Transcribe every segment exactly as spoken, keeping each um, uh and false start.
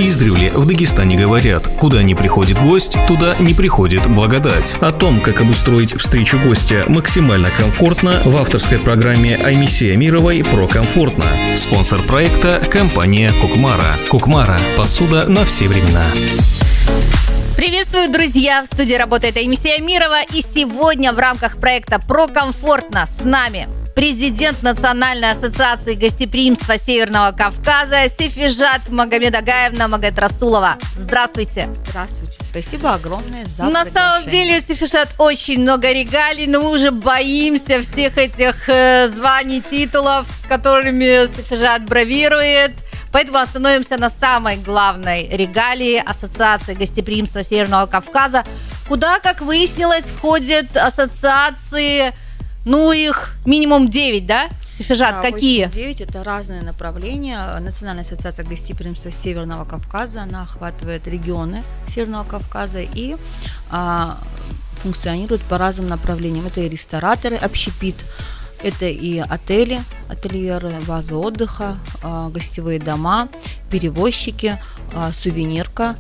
Издревле в Дагестане говорят: куда не приходит гость, туда не приходит благодать. О том, как обустроить встречу гостя максимально комфортно, в авторской программе Аймисе Амировой про комфортно. Спонсор проекта – компания Кукмара. Кукмара – посуда на все времена. Приветствую, друзья! В студии работает Аймисе Амирова, и сегодня в рамках проекта «Про комфортно» с нами президент Национальной ассоциации гостеприимства Северного Кавказа Сефижат Магомедагаевна Магомедрасулова. Здравствуйте! Здравствуйте, спасибо огромное за На приглашение. самом деле, Сефижат, очень много регалий, но мы уже боимся всех этих э, званий, титулов, с которыми Сефижат бравирует. Поэтому остановимся на самой главной регалии Ассоциации гостеприимства Северного Кавказа, куда, как выяснилось, входят ассоциации, ну, их минимум девять, да? Сефижат, Да, какие? девять это разные направления. Национальная ассоциация гостеприимства Северного Кавказа, она охватывает регионы Северного Кавказа и а, функционирует по разным направлениям. Это и рестораторы, общепит, это и отели, ательеры, базы отдыха, гостевые дома, перевозчики, сувенирка.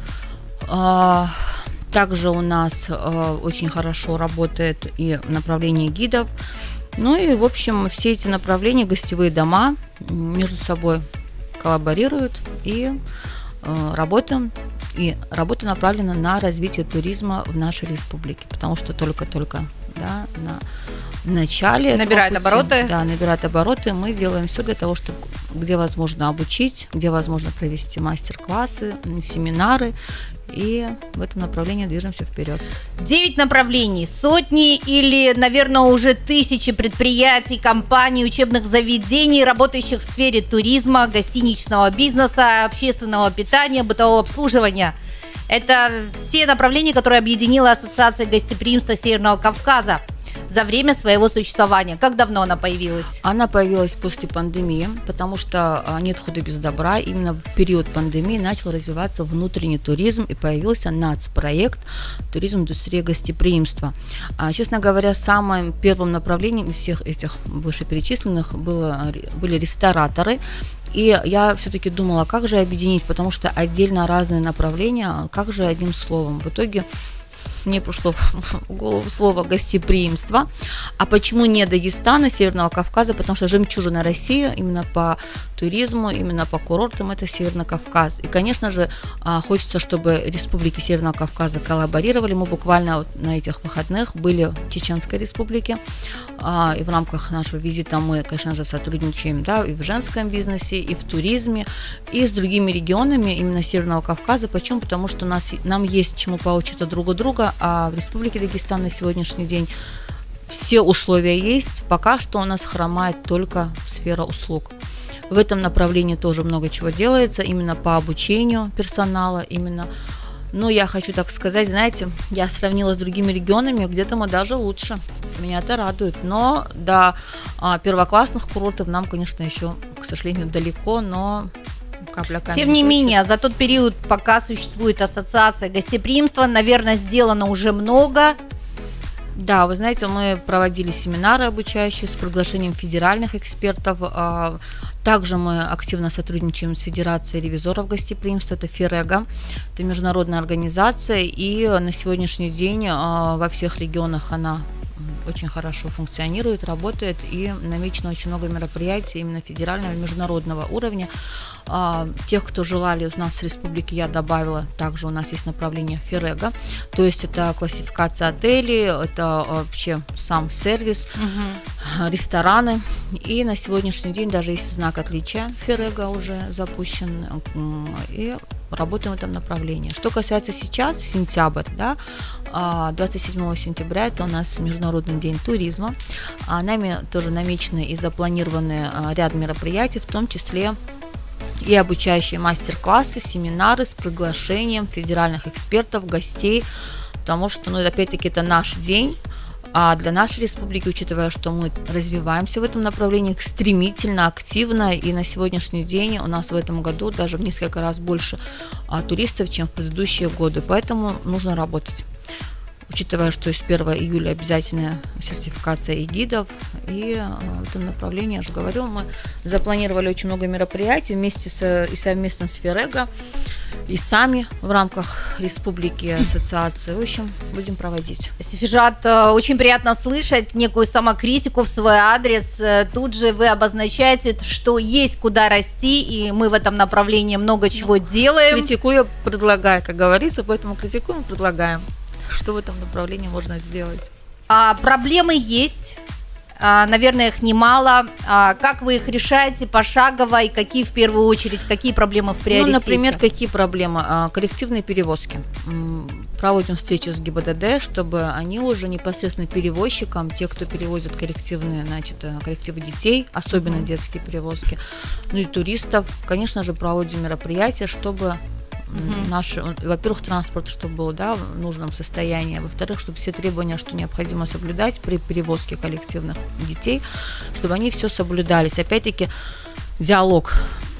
Также у нас очень хорошо работает и направление гидов. Ну и, в общем, все эти направления, гостевые дома, между собой коллаборируют и работаем. И работа направлена на развитие туризма в нашей республике, потому что только-только, да, на в начале набирает пути, обороты. Да, набирает обороты. Мы делаем все для того, чтобы где возможно обучить, где возможно провести мастер-классы, семинары. И в этом направлении движемся вперед. Девять направлений, сотни или, наверное, уже тысячи предприятий, компаний, учебных заведений, работающих в сфере туризма, гостиничного бизнеса, общественного питания, бытового обслуживания. Это все направления, которые объединила Ассоциация гостеприимства Северного Кавказа за время своего существования. Как давно она появилась? Она появилась после пандемии, потому что нет худа без добра. Именно в период пандемии начал развиваться внутренний туризм и появился нацпроект «Туризм, индустрия, гостеприимства». Честно говоря, самым первым направлением из всех этих вышеперечисленных было, были рестораторы. И я все-таки думала, как же объединить, потому что отдельно разные направления, как же одним словом. В итоге мне пришло в голову слово «гостеприимство». А почему не Дагестана, Северного Кавказа? Потому что жемчужина России именно по туризму, именно по курортам – это Северный Кавказ. И, конечно же, хочется, чтобы республики Северного Кавказа коллаборировали. Мы буквально вот на этих выходных были в Чеченской республике. И в рамках нашего визита мы, конечно же, сотрудничаем, да, и в женском бизнесе, и в туризме, и с другими регионами именно Северного Кавказа. Почему? Потому что у нас, нам есть чему поучиться друг у друга, а в Республике Дагестан на сегодняшний день все условия есть. Пока что у нас хромает только сфера услуг. В этом направлении тоже много чего делается, именно по обучению персонала, именно. Но я хочу так сказать, знаете, я сравнила с другими регионами, где-то мы даже лучше. Меня это радует. Но до а, первоклассных курортов нам, конечно, еще, к сожалению, далеко, но капля камень. Тем не менее, за тот период, пока существует Ассоциация гостеприимства, наверное, сделано уже много. Да, вы знаете, мы проводили семинары обучающие с приглашением федеральных экспертов. Также мы активно сотрудничаем с Федерацией ревизоров гостеприимства, это ФЕРЭГА, это международная организация, и на сегодняшний день во всех регионах она очень хорошо функционирует, работает, и намечено очень много мероприятий именно федерального и международного уровня. Тех, кто желали, у нас в республике я добавила, также у нас есть направление ФЕРЭГА, то есть это классификация отелей, это вообще сам сервис, угу. рестораны, и на сегодняшний день даже есть знак отличия, ФЕРЭГА уже запущен, и работаем в этом направлении. Что касается сейчас, сентябрь, да, двадцать седьмого сентября, это у нас Международный день туризма. Нами тоже намечены и запланированы ряд мероприятий, в том числе и обучающие мастер-классы, семинары с приглашением федеральных экспертов, гостей, потому что, ну, опять-таки, это наш день. А для нашей республики, учитывая, что мы развиваемся в этом направлении стремительно, активно, и на сегодняшний день у нас в этом году даже в несколько раз больше а, туристов, чем в предыдущие годы, поэтому нужно работать. Учитывая, что с первого июля обязательная сертификация и гидов, и в этом направлении, я же говорю, мы запланировали очень много мероприятий вместе с, и совместно с ФЕРЭГА. и сами в рамках республики, ассоциации. В общем, будем проводить. Сефижат, очень приятно слышать некую самокритику в свой адрес. Тут же вы обозначаете, что есть куда расти, и мы в этом направлении много чего ну, делаем. Критикую, предлагаю, как говорится, поэтому критикуем, предлагаем, что в этом направлении можно сделать. А проблемы есть. Наверное, их немало. Как вы их решаете пошагово и какие в первую очередь, какие проблемы в приоритете? Ну, например, какие проблемы? Коллективные перевозки. Проводим встречи с ГИБДД, чтобы они уже непосредственно перевозчикам, те, кто перевозит коллективные, значит, коллективы детей, особенно mm-hmm. детские перевозки, ну и туристов, конечно же, проводим мероприятия, чтобы Uh-huh. Наш, во-первых, транспорт, чтобы был, да, в нужном состоянии, во-вторых, чтобы все требования, что необходимо соблюдать при перевозке коллективных детей, чтобы они все соблюдались. Опять-таки, диалог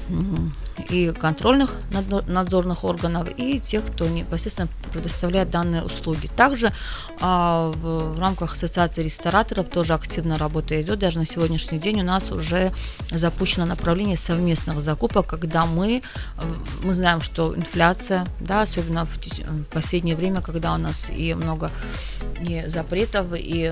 и контрольных надзорных органов, и тех, кто непосредственно предоставляет данные услуги. Также а, в, в рамках ассоциации рестораторов тоже активно работа идет. Даже на сегодняшний день у нас уже запущено направление совместных закупок, когда мы, мы знаем, что инфляция, да, особенно в, в последнее время, когда у нас и много и запретов, и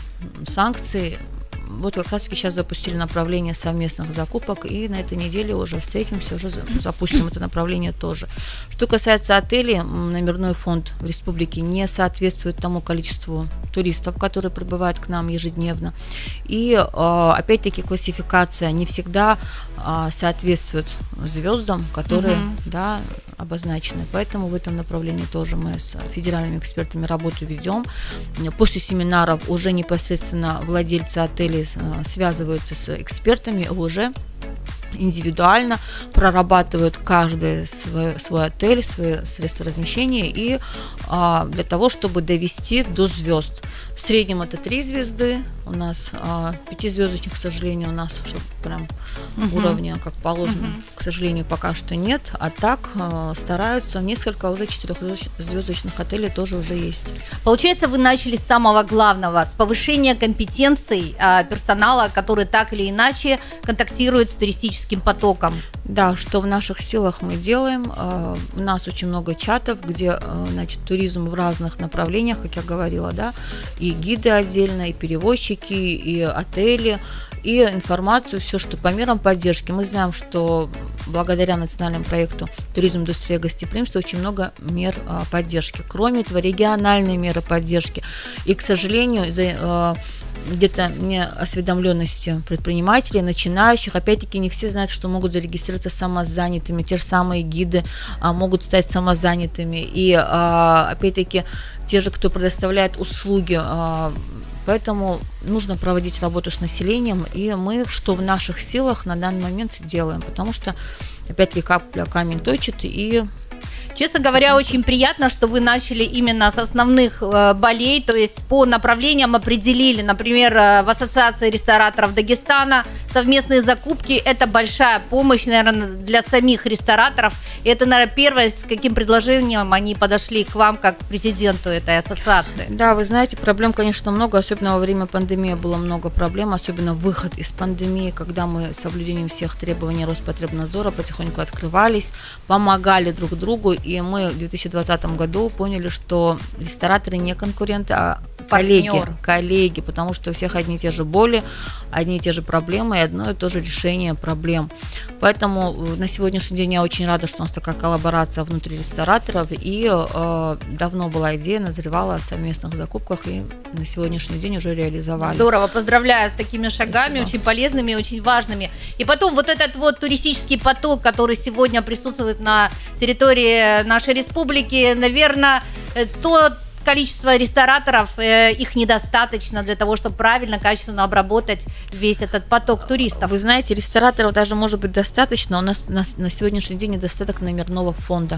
санкций, вот как раз таки сейчас запустили направление совместных закупок, и на этой неделе уже встретимся, уже запустим это направление тоже. Что касается отелей, номерной фонд в республике не соответствует тому количеству туристов, которые прибывают к нам ежедневно. И опять-таки классификация не всегда соответствует звездам, которые, угу. да, обозначены. Поэтому в этом направлении тоже мы с федеральными экспертами работу ведем. После семинаров уже непосредственно владельцы отелей связываются с экспертами, уже индивидуально прорабатывают каждый свой, свой отель, свои средства размещения, и а, для того, чтобы довести до звезд. В среднем это три звезды, у нас а, пятизвездочных, к сожалению, у нас уже прям uh-huh. уровня, как положено, uh-huh. к сожалению, пока что нет, а так а, стараются, несколько уже четырехзвездочных отелей тоже уже есть. Получается, вы начали с самого главного, с повышения компетенций а, персонала, который так или иначе контактирует с туристическим потоком. Да, что в наших силах мы делаем. У нас очень много чатов, где, значит, туризм в разных направлениях, как я говорила, да, и гиды отдельно, и перевозчики, и отели, и информацию, все, что по мерам поддержки. Мы знаем, что благодаря национальному проекту «Туризм, индустрия, гостеприимство» очень много мер поддержки. Кроме этого, региональные меры поддержки. И, к сожалению, из-за где-то неосведомленности предпринимателей, начинающих, опять-таки не все знают, что могут зарегистрироваться самозанятыми, те же самые гиды а, могут стать самозанятыми, и а, опять-таки те же, кто предоставляет услуги, а, поэтому нужно проводить работу с населением, и мы, что в наших силах, на данный момент делаем, потому что, опять-таки, капля камень точит, и честно говоря, очень приятно, что вы начали именно с основных э, болей, то есть по направлениям определили, например, э, в Ассоциации рестораторов Дагестана совместные закупки – это большая помощь, наверное, для самих рестораторов. И это, наверное, первое, с каким предложением они подошли к вам, как к президенту этой ассоциации. Да, вы знаете, проблем, конечно, много, особенно во время пандемии было много проблем, особенно выход из пандемии, когда мы с соблюдением всех требований Роспотребнадзора потихоньку открывались, помогали друг другу. И мы в две тысячи двадцатом году поняли, что рестораторы не конкуренты, а коллеги, коллеги, потому что у всех одни и те же боли, одни и те же проблемы и одно и то же решение проблем. Поэтому на сегодняшний день я очень рада, что у нас такая коллаборация внутри рестораторов, и э, давно была идея, назревала о совместных закупках, и на сегодняшний день уже реализовали. Здорово, поздравляю с такими шагами, Спасибо. Очень полезными и очень важными. И потом вот этот вот туристический поток, который сегодня присутствует на территории нашей республики, наверное, то количество рестораторов, их недостаточно для того, чтобы правильно, качественно обработать весь этот поток туристов. Вы знаете, рестораторов даже может быть достаточно, у нас на, на сегодняшний день недостаток номерного фонда.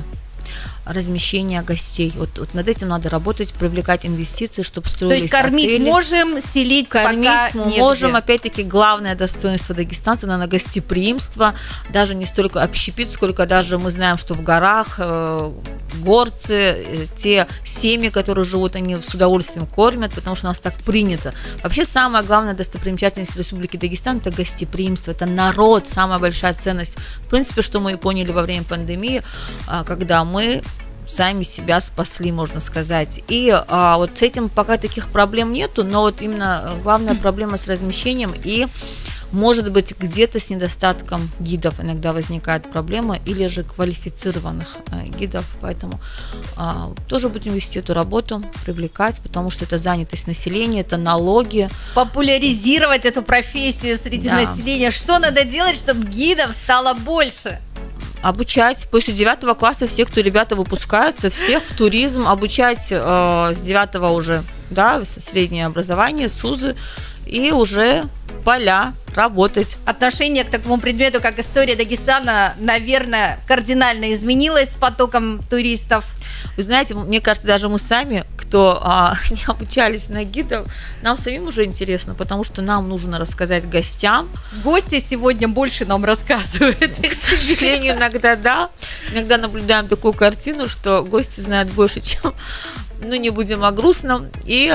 размещения гостей. Вот, вот над этим надо работать, привлекать инвестиции, чтобы строились отели. То есть кормить отели. можем, селить кормить пока мы негде. можем. Опять-таки, главное достоинство дагестанца, наверное, гостеприимство. Даже не столько общепит, сколько даже мы знаем, что в горах э, горцы, э, те семьи, которые живут, они с удовольствием кормят, потому что у нас так принято. Вообще, самая главная достопримечательность Республики Дагестан – это гостеприимство, это народ, самая большая ценность. В принципе, что мы и поняли во время пандемии, когда мы сами себя спасли, можно сказать. И а, вот с этим пока таких проблем нету, но вот именно главная проблема с размещением и, может быть, где-то с недостатком гидов иногда возникает проблема, или же квалифицированных а, гидов, поэтому а, тоже будем вести эту работу, привлекать, потому что это занятость населения, это налоги. Популяризировать эту профессию среди Да. населения. Что надо делать, чтобы гидов стало больше? Обучать после девятого класса всех, кто ребята выпускаются, всех в туризм, обучать э, с девятого уже, да, среднее образование, СУЗы, и уже поля работать. Отношение к такому предмету, как история Дагестана, наверное, кардинально изменилось с потоком туристов. Вы знаете, мне кажется, даже мы сами, кто а, не обучались на гидов, нам самим уже интересно, потому что нам нужно рассказать гостям. Гости сегодня больше нам рассказывают. К сожалению, иногда да. Иногда наблюдаем такую картину, что гости знают больше, чем... Ну, не будем о грустном. И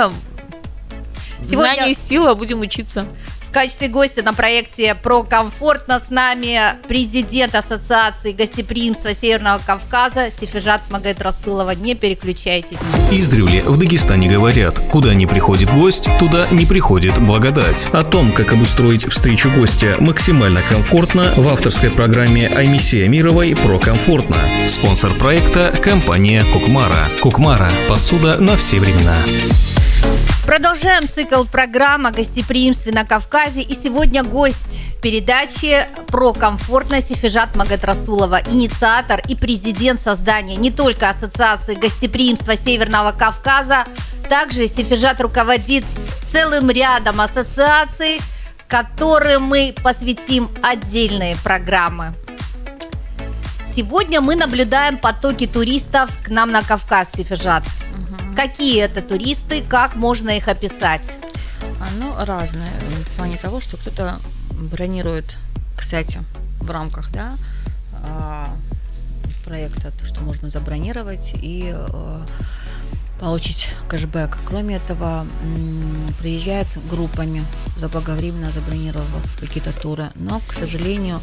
Сегодня... знание сила, будем учиться. В качестве гостя на проекте «Про комфортно» с нами президент Ассоциации гостеприимства Северного Кавказа Сефежат Магомедрасулова. Не переключайтесь. Издревле в Дагестане говорят: куда не приходит гость, туда не приходит благодать. О том, как обустроить встречу гостя максимально комфортно, в авторской программе Аймисе Амировой «Про комфортно». Спонсор проекта – компания «Кукмара». «Кукмара» – посуда на все времена. Продолжаем цикл программ о гостеприимстве на Кавказе. И сегодня гость передачи «Про комфортно» Сефежат Магомедрасулова, инициатор и президент создания не только Ассоциации гостеприимства Северного Кавказа, также Сефежат руководит целым рядом ассоциаций, которым мы посвятим отдельные программы. Сегодня мы наблюдаем потоки туристов к нам на Кавказ, Сефежат. Какие это туристы, как можно их описать? Ну, разные. В плане того, что кто-то бронирует, кстати, в рамках, да, проекта, то, что можно забронировать и получить кэшбэк. Кроме этого, приезжают группами, заблаговременно забронировав какие-то туры. Но, к сожалению,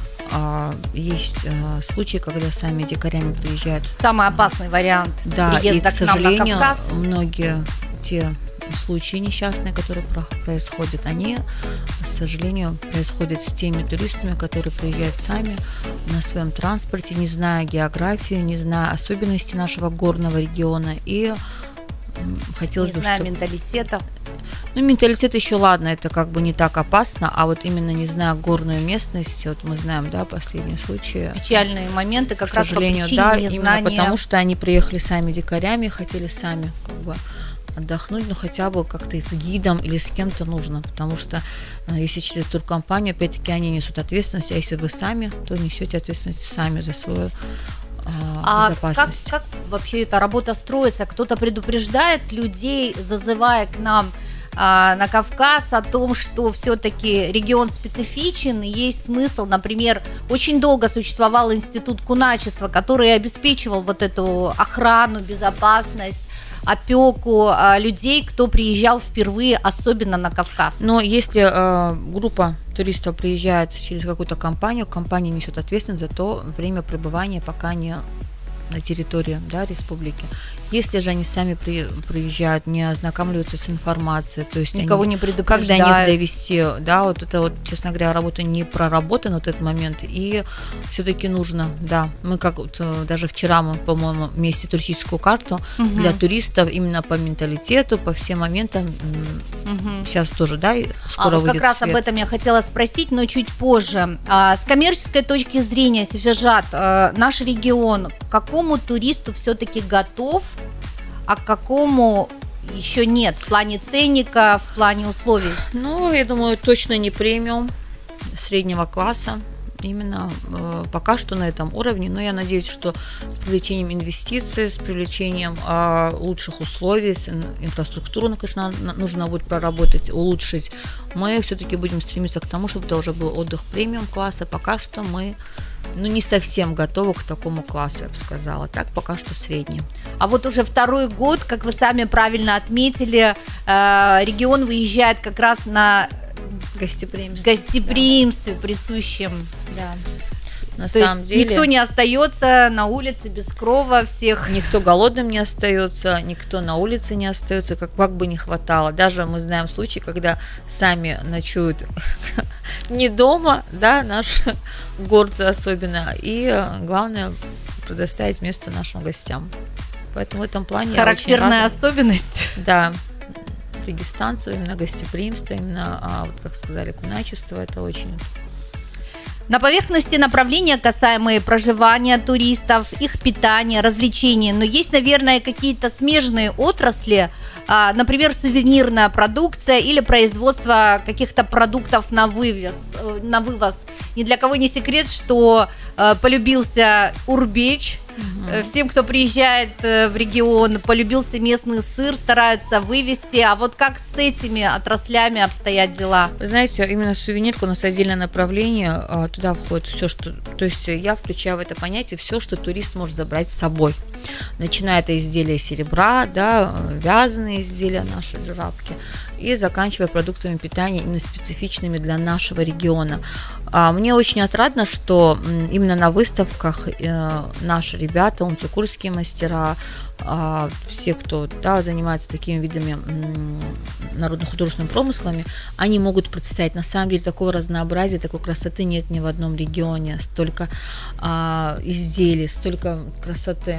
есть случаи, когда сами дикарями приезжают. Самый опасный вариант да, приезда и, к к нам на Кавказ. Многие те случаи несчастные, которые происходят, они, к сожалению, происходят с теми туристами, которые приезжают сами на своем транспорте, не зная географию, не зная особенностей нашего горного региона, и хотелось не бы, зная чтобы... менталитета. Ну, менталитет еще ладно, это как бы не так опасно, а вот именно не зная горную местность, вот мы знаем, да, последние случаи. Печальные моменты как к раз по причине да, незнания. Именно потому, что они приехали сами дикарями, хотели сами как бы отдохнуть, но хотя бы как-то с гидом или с кем-то нужно, потому что если через туркомпанию, опять-таки, они несут ответственность, а если вы сами, то несете ответственность сами за свою А безопасность. Как, как вообще эта работа строится? Кто-то предупреждает людей, зазывая к нам а, на Кавказ, о том, что все-таки регион специфичен, и есть смысл, например, очень долго существовал институт куначества, который обеспечивал вот эту охрану, безопасность, опеку а, людей, кто приезжал впервые, особенно на Кавказ. Но если э, группа туристов приезжает через какую-то компанию, компания несет ответственность за то время пребывания, пока они на территории, да, республики. Если же они сами при, приезжают, не ознакомливаются с информацией, то есть никого они, не предупреждают, как до них довести, да, вот это вот, честно говоря, работа не проработана в этот момент, и все-таки нужно, да, мы как вот, даже вчера мы, по-моему, вместе туристическую карту угу. для туристов именно по менталитету, по всем моментам, угу. сейчас тоже, да, скоро а, выйдет как раз свет. Об этом я хотела спросить, но чуть позже. А, с коммерческой точки зрения, Сефежат, а, наш регион к какому туристу все-таки готов, а к какому еще нет в плане ценника, в плане условий? Ну, я думаю, точно не премиум, среднего класса. именно э, пока что на этом уровне, но я надеюсь, что с привлечением инвестиций, с привлечением э, лучших условий, с инфраструктуру, конечно, нужно будет проработать, улучшить, мы все-таки будем стремиться к тому, чтобы это уже был отдых премиум класса. Пока что мы ну, не совсем готовы к такому классу, я бы сказала. Так, пока что средний. А вот уже второй год, как вы сами правильно отметили, э, регион выезжает как раз на гостеприимстве, гостеприимстве да. присущем. Да. На То самом есть деле никто не остается на улице без крова, всех. Никто голодным не остается, никто на улице не остается, как, как бы ни хватало. Даже мы знаем случаи, когда сами ночуют не дома, да, наши горцы особенно, и главное предоставить место нашим гостям. Поэтому в этом плане характерная особенность. Да. Дагестанцев, именно гостеприимство, именно, а, вот, как сказали, куначество, это очень... На поверхности направления, касаемые проживания туристов, их питания, развлечений, но есть, наверное, какие-то смежные отрасли, например, сувенирная продукция или производство каких-то продуктов на вывоз. На вывоз. Ни для кого не секрет, что полюбился урбеч. Угу. Всем, кто приезжает в регион, полюбился местный сыр, стараются вывести. А вот как с этими отраслями обстоят дела? Вы знаете, именно сувенирку у нас отдельное направление. Туда входит все, что... То есть я включаю в это понятие все, что турист может забрать с собой. Начиная от изделия серебра, да, вязаные изделия, наши джурабки, и заканчивая продуктами питания именно специфичными для нашего региона. Мне очень отрадно, что именно на выставках наши ребята, унцикурские мастера, все, кто да, занимается такими видами народно-художественными промыслами, они могут представить. На самом деле такого разнообразия, такой красоты нет ни в одном регионе, столько а, изделий, столько красоты.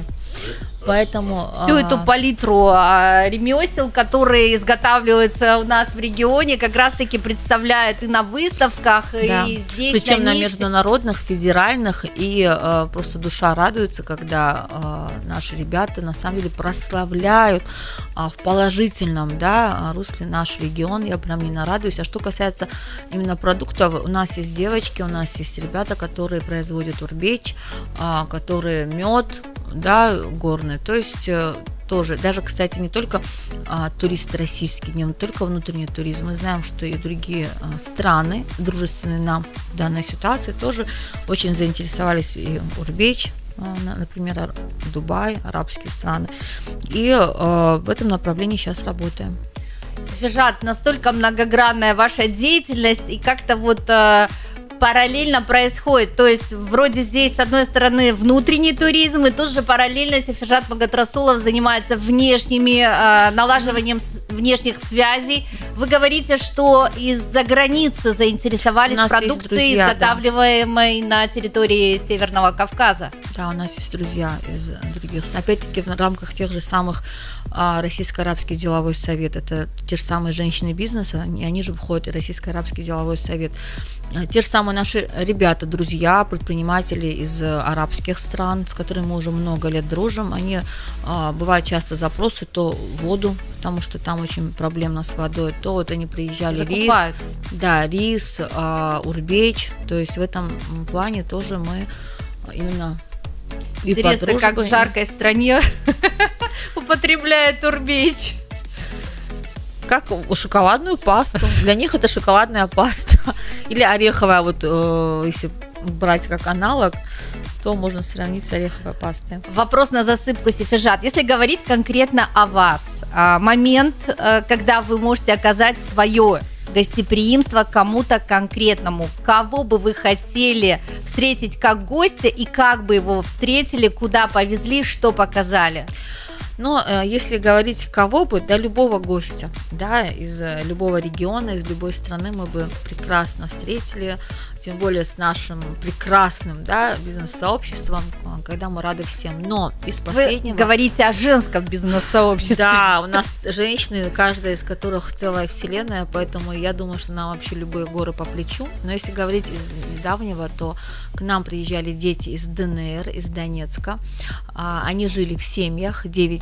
Поэтому всю а... эту палитру а, ремесел, которые изготавливаются у нас в регионе, как раз-таки представляют и на выставках, да. и здесь причем на, на международных, федеральных, и а, просто душа радуется, когда а, наши ребята на самом деле прославляют а, в положительном да, русле наш регион. Я прям не нарадуюсь. А что касается именно продуктов, у нас есть девочки, у нас есть ребята, которые производят урбеч, а, которые мед, да, горный. То есть тоже, даже, кстати, не только а, туристы российские, не только внутренний туризм, мы знаем, что и другие а, страны, дружественные нам в данной ситуации, тоже очень заинтересовались и урбеч, например, Дубай, арабские страны. И э, в этом направлении сейчас работаем. Сафижат, настолько многогранная ваша деятельность, и как-то вот э, параллельно происходит. То есть вроде здесь, с одной стороны, внутренний туризм, и тут же параллельно Сафижат Магатрасулов занимается внешними, э, налаживанием внешних связей. Вы говорите, что из-за границы заинтересовались продукцией, друзья, изготавливаемой да. на территории Северного Кавказа. Да, у нас есть друзья из других. Опять-таки в рамках тех же самых а, Российско-Арабский деловой совет. Это те же самые женщины бизнеса, и они же входят в Российско-Арабский деловой совет. Те же самые наши ребята, друзья, предприниматели из арабских стран, с которыми мы уже много лет дружим, они, а, бывают часто запросы, то воду, потому что там очень проблемно с водой, то вот они приезжали, закупают. рис, да, рис, а, урбеч, то есть в этом плане тоже мы именно... Интересно, и как в жаркой стране употребляют урбеч. Как шоколадную пасту. Для них это шоколадная паста. Или ореховая, вот э, если брать как аналог, то можно сравнить с ореховой пастой. Вопрос на засыпку, Сафижат. Если говорить конкретно о вас, момент, когда вы можете оказать свое гостеприимство кому-то конкретному, кого бы вы хотели встретить как гостя и как бы его встретили, куда повезли, что показали? Но если говорить кого бы, да, любого гостя, да, из любого региона, из любой страны мы бы прекрасно встретили, тем более с нашим прекрасным, да, бизнес-сообществом, когда мы рады всем. Но из последнего... Вы говорите о женском бизнес-сообществе. Да, у нас женщины, каждая из которых целая вселенная, поэтому я думаю, что нам вообще любые горы по плечу. Но если говорить из недавнего, то к нам приезжали дети из ДНР, из Донецка. Они жили в семьях, девять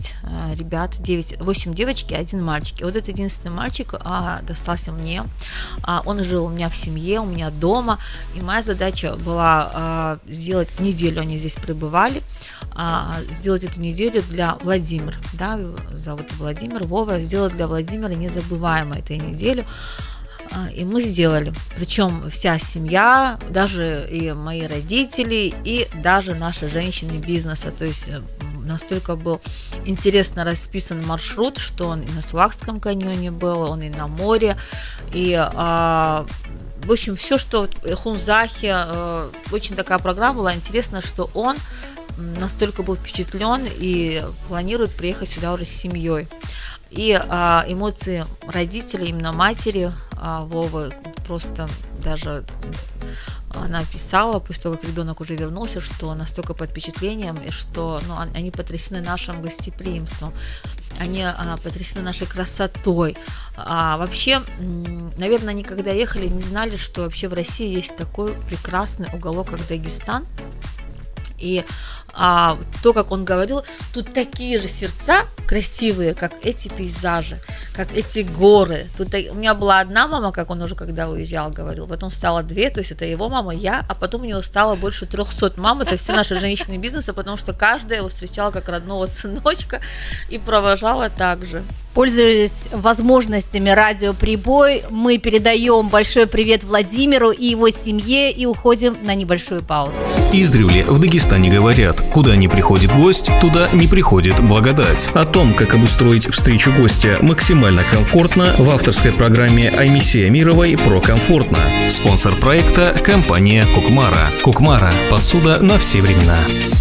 девять э, ребят, девять, восемь девочки, один мальчик. И вот этот единственный мальчик а, достался мне. А, он жил у меня в семье, у меня дома. И моя задача была а, сделать неделю, они здесь пребывали, а, сделать эту неделю для Владимира. Да, зовут Владимир, Вова, сделать для Владимира незабываемой этой неделю. И мы сделали. Причем вся семья, даже и мои родители, и даже наши женщины бизнеса. То есть настолько был интересно расписан маршрут, что он и на Сулакском каньоне был, он и на море. И, а, в общем, все, что в Хунзахе, а, очень такая программа была. Интересно, что он настолько был впечатлен и планирует приехать сюда уже с семьей. И а, эмоции родителей, именно матери а, Вовы, просто даже она писала, после того, как ребенок уже вернулся, что настолько под впечатлением, и что ну, они потрясены нашим гостеприимством, они а, потрясены нашей красотой. А, вообще, наверное, они когда ехали, не знали, что вообще в России есть такой прекрасный уголок, как Дагестан. И а, то, как он говорил, тут такие же сердца красивые, как эти пейзажи, как эти горы. Тут у меня была одна мама, как он уже когда уезжал говорил, потом стало две, то есть это его мама, я, а потом у него стало больше трехсот мам, это все наши женщины бизнеса, потому что каждая его встречала как родного сыночка и провожала так же. Пользуясь возможностями радио «Прибой», мы передаем большой привет Владимиру и его семье и уходим на небольшую паузу. Издревле в Дагестане говорят: куда не приходит гость, туда не приходит благодать. О том, как обустроить встречу гостя максимально комфортно, в авторской программе Аймисе Амировой про комфортно. Спонсор проекта – компания Кукмара. Кукмара – посуда на все времена.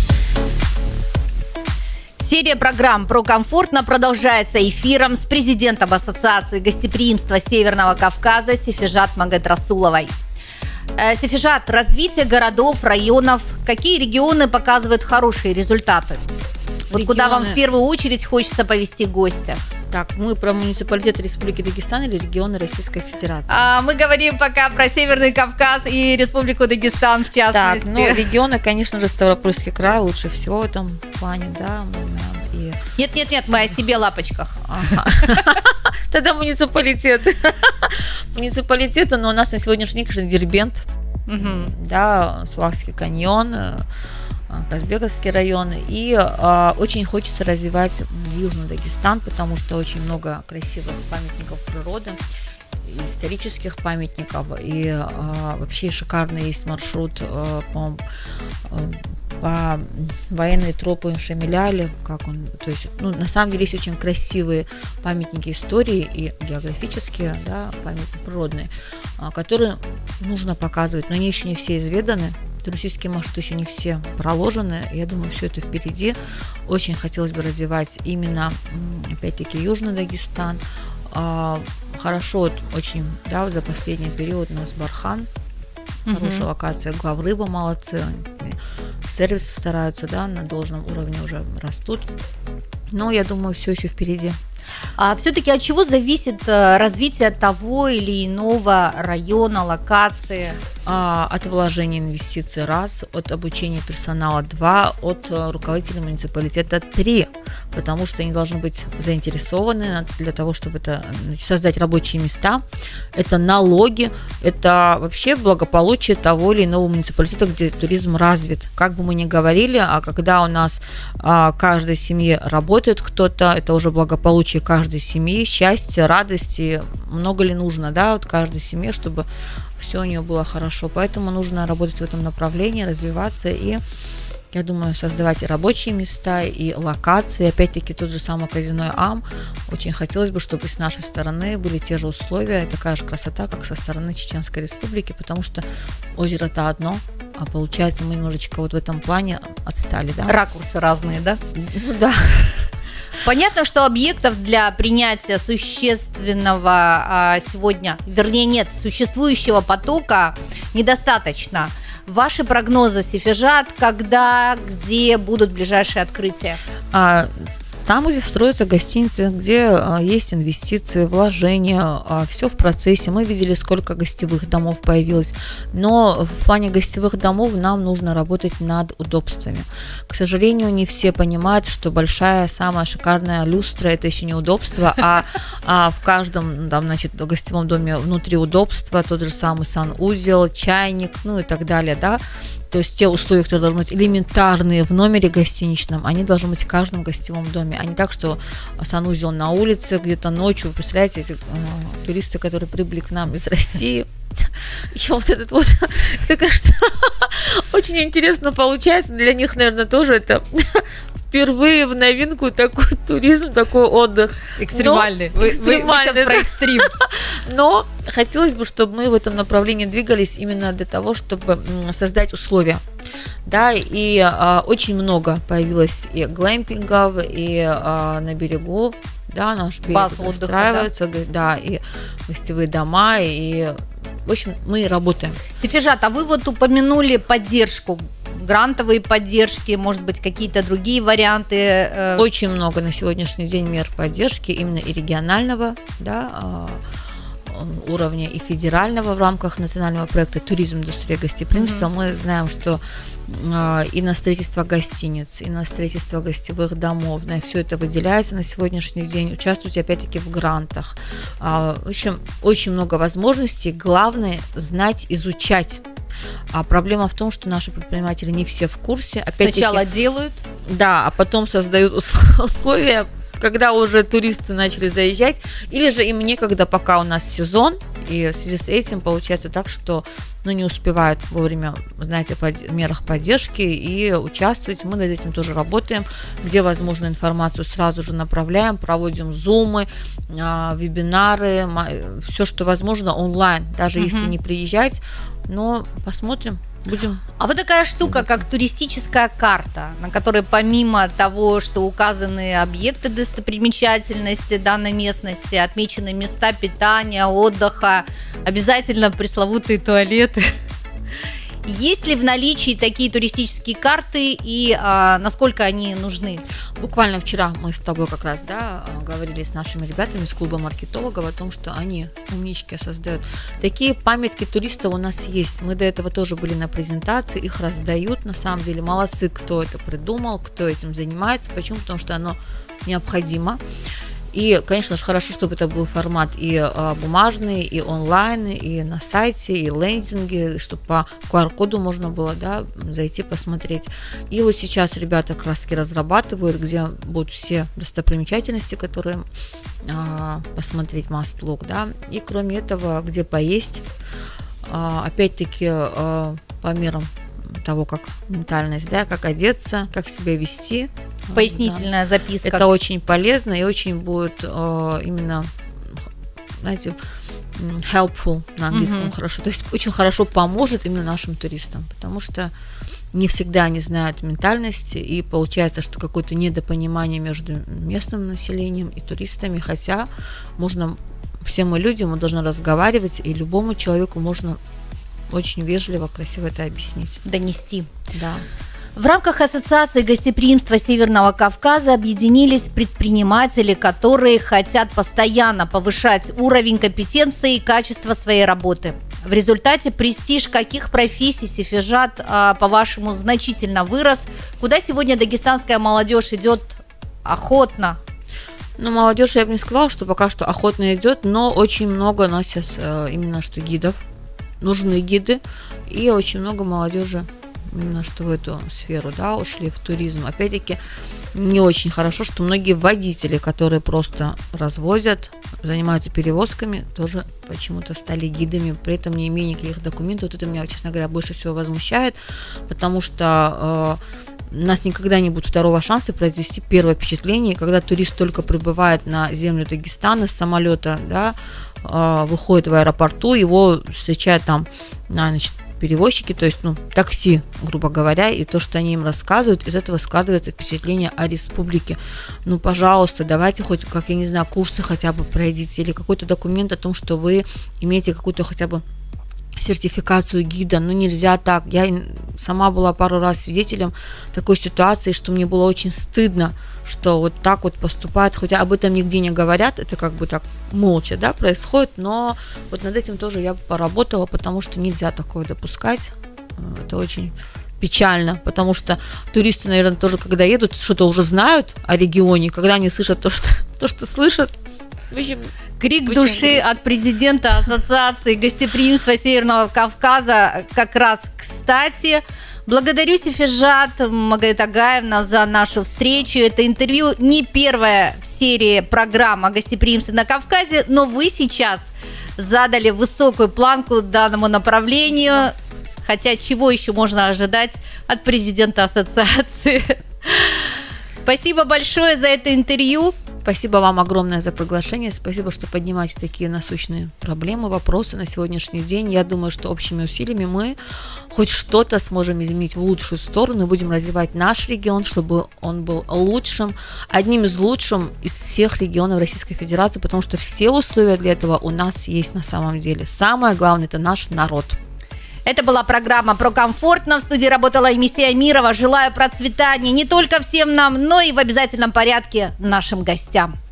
Серия программ про комфортно продолжается эфиром с президентом Ассоциации гостеприимства Северного Кавказа Сефижат Магедрасуловой. Сефижат, развитие городов, районов. Какие регионы показывают хорошие результаты? Вот регионы... куда вам в первую очередь хочется повезти гостя? Так, мы про муниципалитеты Республики Дагестан или регионы Российской Федерации? А, мы говорим пока про Северный Кавказ и Республику Дагестан в частности. Так, ну, регионы, конечно же, Ставропольский край лучше всего в этом плане, да, мы знаем. И... Нет, нет, нет, мы о себе лапочках. Тогда муниципалитеты. Муниципалитеты, но у нас на сегодняшний день, конечно, Дербент, да, Сулакский каньон, Казбековский район, и э, очень хочется развивать Южный Дагестан, потому что очень много красивых памятников природы, исторических памятников, и э, вообще шикарный есть маршрут э, по, э, по военной тропы Шамиляли, как он, то есть, ну, на самом деле есть очень красивые памятники истории и географические, да, памятники природные, э, которые нужно показывать, но они еще не все изведаны. Туристические маршруты еще не все проложены. Я думаю, все это впереди. Очень хотелось бы развивать именно, опять-таки, Южный Дагестан. Хорошо, вот, очень, да, за последний период у нас Бархан. Хорошая угу. локация. Главрыба молодцы. Сервисы стараются, да, на должном уровне уже растут. Но я думаю, все еще впереди. А все-таки от чего зависит развитие того или иного района, локации? А, от вложения инвестиций раз, от обучения персонала два, от руководителей муниципалитета три, потому что они должны быть заинтересованы для того, чтобы это, создать рабочие места. Это налоги, это вообще благополучие того или иного муниципалитета, где туризм развит. Как бы мы ни говорили, а когда у нас а, каждой семье работает кто-то, это уже благополучие каждой семьи, счастье, радости, много ли нужно, да, вот каждой семье, чтобы все у нее было хорошо. Поэтому нужно работать в этом направлении, развиваться и, я думаю, создавать и рабочие места, и локации. Опять-таки тот же самый казино Ам. Очень хотелось бы, чтобы с нашей стороны были те же условия и такая же красота, как со стороны Чеченской Республики, потому что озеро-то одно, а получается мы немножечко вот в этом плане отстали, да? Ракурсы разные, да? Ну да. Понятно, что объектов для принятия существенного а, сегодня, вернее нет, существующего потока недостаточно. Ваши прогнозы, Сефижат, когда, где будут ближайшие открытия? А, Там, где строятся гостиницы, где есть инвестиции, вложения, все в процессе. Мы видели, сколько гостевых домов появилось, но в плане гостевых домов нам нужно работать над удобствами. К сожалению, не все понимают, что большая, самая шикарная люстра – это еще не удобство, а, а в каждом там, значит, гостевом доме внутри удобства, тот же самый санузел, чайник, ну и так далее, да. То есть те условия, которые должны быть элементарные в номере гостиничном, они должны быть в каждом гостевом доме, а не так, что санузел на улице где-то ночью. Вы представляете, эти, э, туристы, которые прибыли к нам из России, и вот этот вот, это, конечно, очень интересно получается, для них, наверное, тоже это впервые в новинку такой туризм, такой отдых. Экстремальный. Но, вы, экстремальный. Вы, вы сейчас про экстрим. Но хотелось бы, чтобы мы в этом направлении двигались именно для того, чтобы создать условия. Да, и а, очень много появилось и глэмпингов, и а, на берегу, да, наш берег застраивается, да? да, и гостевые дома, и, в общем, мы работаем. Сефежат, а вы вот упомянули поддержку, грантовые поддержки, может быть, какие-то другие варианты? Очень много на сегодняшний день мер поддержки, именно и регионального, да, уровня, и федерального в рамках национального проекта «Туризм, индустрия гостеприимства». Mm-hmm. Мы знаем, что и на строительство гостиниц, и на строительство гостевых домов, на все это выделяется на сегодняшний день, участвуйте опять-таки в грантах. В общем, очень много возможностей, главное знать, изучать. А проблема в том, что наши предприниматели не все в курсе. Опять-таки, сначала делают. Да, а потом создают условия, когда уже туристы начали заезжать, или же им некогда, пока у нас сезон, и в связи с этим получается так, что ну, не успевают вовремя, знаете, в мерах поддержки и участвовать. Мы над этим тоже работаем, где возможно информацию сразу же направляем, проводим зумы, вебинары, все, что возможно онлайн, даже угу. если не приезжать, но посмотрим. Будем. А вот такая штука, как туристическая карта, на которой помимо того, что указаны объекты достопримечательности данной местности, отмечены места питания, отдыха, обязательно пресловутые туалеты. Есть ли в наличии такие туристические карты и а, насколько они нужны? Буквально вчера мы с тобой как раз да, говорили с нашими ребятами из клуба маркетологов о том, что они, умнички, создают. Такие памятки туристов у нас есть. Мы до этого тоже были на презентации, их раздают. На самом деле молодцы, кто это придумал, кто этим занимается. Почему? Потому что оно необходимо. И, конечно же, хорошо, чтобы это был формат и а, бумажный, и онлайн, и на сайте, и лендинги, чтобы по ку ар коду можно было да, зайти посмотреть. И вот сейчас ребята как раз разрабатывают, где будут все достопримечательности, которые а, посмотреть must look, да. И кроме этого, где поесть, а, опять-таки а, по мерам того, как ментальность, да, как одеться, как себя вести. Пояснительная да. записка. Это очень полезно и очень будет э, именно, знаете, helpful на английском mm-hmm. хорошо. То есть очень хорошо поможет именно нашим туристам, потому что не всегда они знают ментальность, и получается, что какое-то недопонимание между местным населением и туристами, хотя можно, все мы люди, мы должны разговаривать, и любому человеку можно очень вежливо, красиво это объяснить. Донести. Да. В рамках Ассоциации гостеприимства Северного Кавказа объединились предприниматели, которые хотят постоянно повышать уровень компетенции и качества своей работы. В результате престиж каких профессий, Сефежат, по-вашему, значительно вырос? Куда сегодня дагестанская молодежь идет охотно? Ну, молодежь, я бы не сказала, что пока что охотно идет, но очень много у нас сейчас именно что гидов. Нужны гиды, и очень много молодежи именно что в эту сферу, да, ушли в туризм. Опять-таки, не очень хорошо, что многие водители, которые просто развозят, занимаются перевозками, тоже почему-то стали гидами, при этом не имея никаких документов. Вот это меня, честно говоря, больше всего возмущает, потому что э, у нас никогда не будет второго шанса произвести первое впечатление, когда турист только прибывает на землю Дагестана с самолета, да, э, выходит в аэропорту, его встречают там, значит, перевозчики, то есть, ну, такси, грубо говоря, и то, что они им рассказывают, из этого складывается впечатление о республике. Ну, пожалуйста, давайте хоть, как я не знаю, курсы хотя бы пройдите, или какой-то документ о том, что вы имеете какую-то хотя бы сертификацию гида, ну нельзя так. Я сама была пару раз свидетелем такой ситуации, что мне было очень стыдно, что вот так вот поступают, хотя об этом нигде не говорят, это как бы так молча, да, происходит, но вот над этим тоже я поработала, потому что нельзя такое допускать, это очень печально, потому что туристы, наверное, тоже, когда едут, что-то уже знают о регионе, когда они слышат то, что, то, что слышат. В общем, крик души от президента Ассоциации гостеприимства Северного Кавказа как раз кстати. Благодарю Сефежат Магомед-Агаевна за нашу встречу. Это интервью не первое в серии программ о гостеприимстве на Кавказе, но вы сейчас задали высокую планку данному направлению. Хотя чего еще можно ожидать от президента ассоциации? Спасибо большое за это интервью. Спасибо вам огромное за приглашение. Спасибо, что поднимаете такие насущные проблемы, вопросы на сегодняшний день. Я думаю, что общими усилиями мы хоть что-то сможем изменить в лучшую сторону и будем развивать наш регион, чтобы он был лучшим, одним из лучших из всех регионов Российской Федерации, потому что все условия для этого у нас есть на самом деле. Самое главное – это наш народ. Это была программа про комфортно. В студии работала Аймисия Амирова. Желаю процветания не только всем нам, но и в обязательном порядке нашим гостям.